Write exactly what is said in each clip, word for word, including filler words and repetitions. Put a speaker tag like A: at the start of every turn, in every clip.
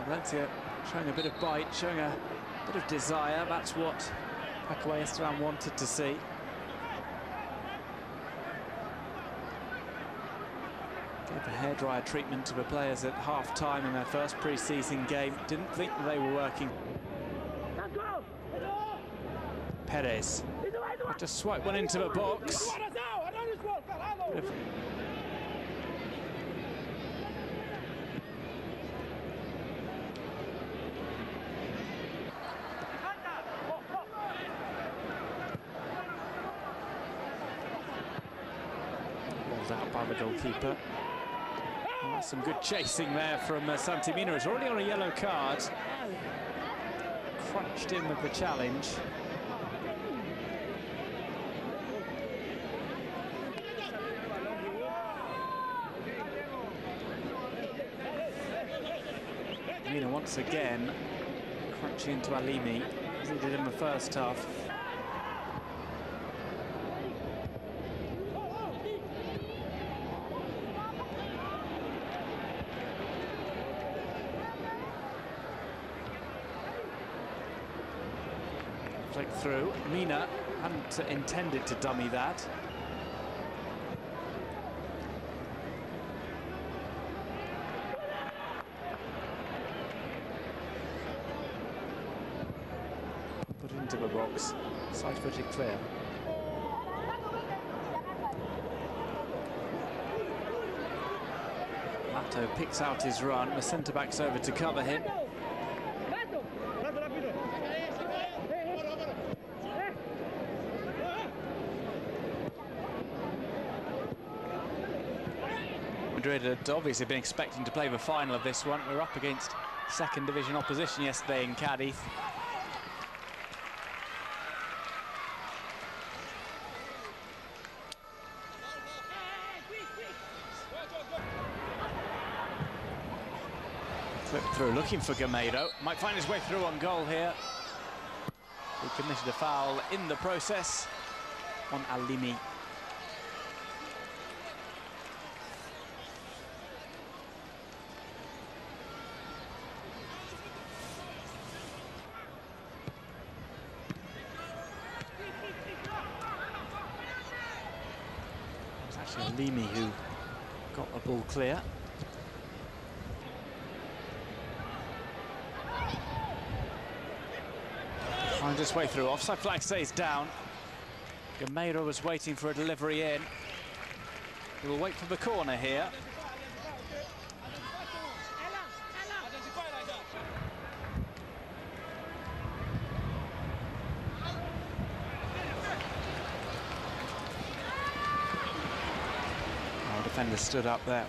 A: Valencia showing a bit of bite, showing a bit of desire. That's what Paco Ayestarán wanted to see. Gave a hairdryer treatment to the players at half-time in their first pre-season game. Didn't think they were working. Perez had to swipe one into the box. Balled out by the goalkeeper. Oh, that's some good chasing there from uh, Santi Mina. He's already on a yellow card. Crunched in with the challenge. Mina once again crunching into Alimi as he did in the first half. Flick through. Mina hadn't intended to dummy that. Put into the box, side-footed clear. Mato picks out his run, the centre-back's over to cover him. Madrid had obviously been expecting to play the final of this one. We were up against second division opposition yesterday in Cadiz. Flip through, looking for Gameiro. Might find his way through on goal here. He committed a foul in the process on Alimi. It was actually Alimi who got the ball clear. Finds its way through. Offside flag stays down. Gameiro was waiting for a delivery in. He will wait for the corner here. Our defender stood up there.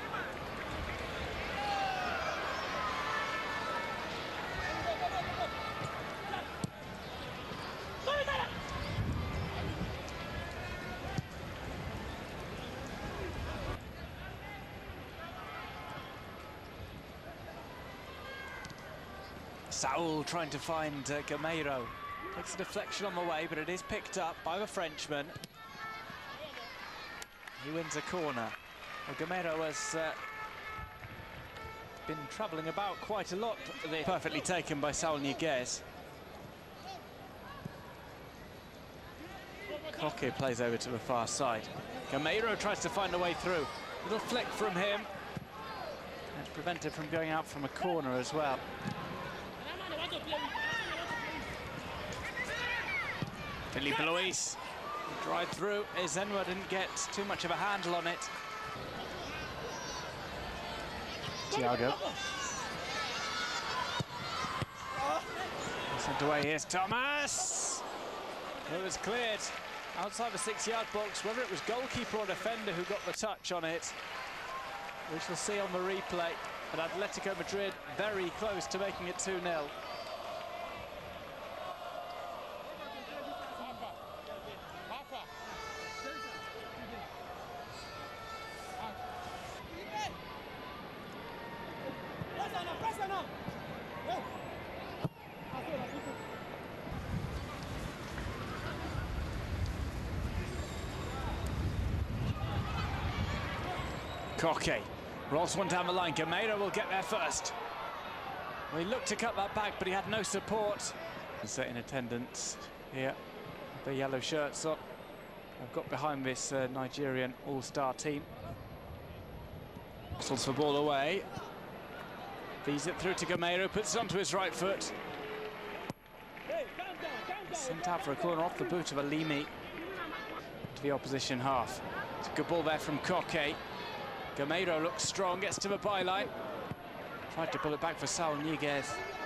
A: Saul trying to find uh, Gameiro. Takes a deflection on the way, but it is picked up by the Frenchman. He wins a corner. Well, Gameiro has uh, been travelling about quite a lot. They're perfectly taken by Saul Niguez. Koke plays over to the far side. Gameiro tries to find a way through. Little flick from him. It's prevented from going out from a corner as well. Felipe Luis drive through. Ezenwa didn't get too much of a handle on it. Thiago. Sent away, here's Thomas. It was cleared outside the six-yard box. Whether it was goalkeeper or defender who got the touch on it, we shall see on the replay. But Atletico Madrid very close to making it two nil. Koke rolls one down the line. Gameiro will get there first. Well, he looked to cut that back, but he had no support. In attendance here, the yellow shirts on. I've got behind this uh, Nigerian all-star team. Whistles the ball away. Feeds it through to Gameiro, puts it onto his right foot. Sent out for a corner off the boot of Alimi to the opposition half. It's a good ball there from Koke. Gameiro looks strong, gets to the byline. Tried to pull it back for Saul Niguez.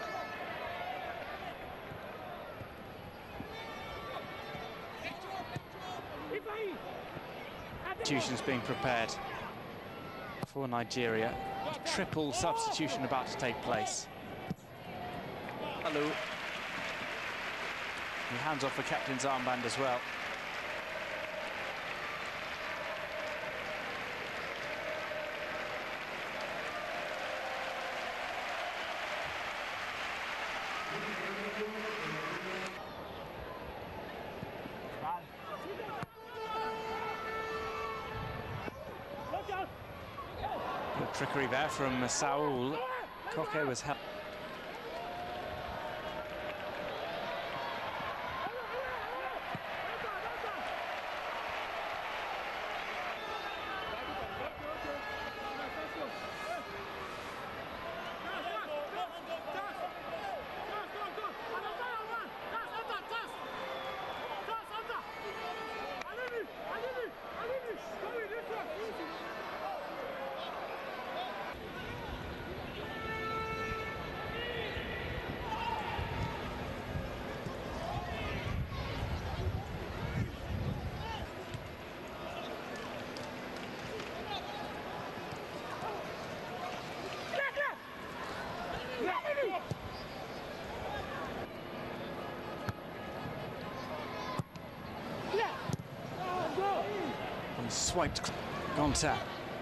A: Substitutions being prepared for Nigeria. Triple substitution about to take place. Hello. He hands off the captain's armband as well. Good trickery there from Saul. Koke was helped. Swiped Gonta.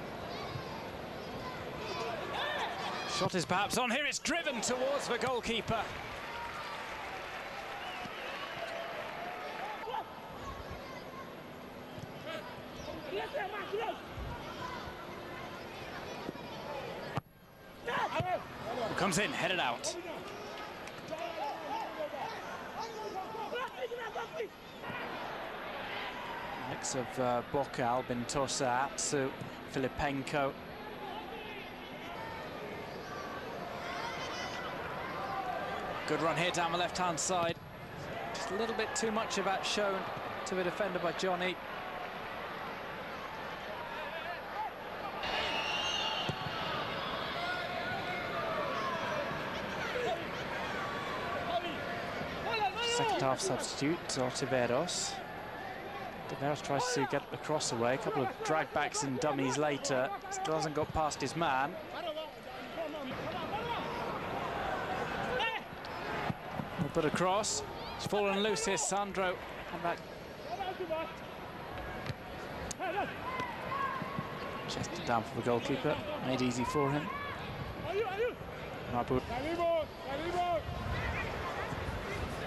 A: Shot is perhaps on here, it's driven towards the goalkeeper. Comes in, headed out. Mix of uh, Boca, Albin Tosa, Atsu, Filipenko. Good run here down the left-hand side. Just a little bit too much of that shown to the defender by Johnny. Second half substitute, Ortiveros. Ortiveros tries to get the cross away. A couple of drag backs and dummies later. Still hasn't got past his man. We'll put a cross. It's fallen loose here, Sandro. And that chested down for the goalkeeper. Made easy for him. Mabut.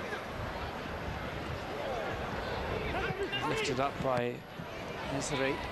A: Lifted up by Misri.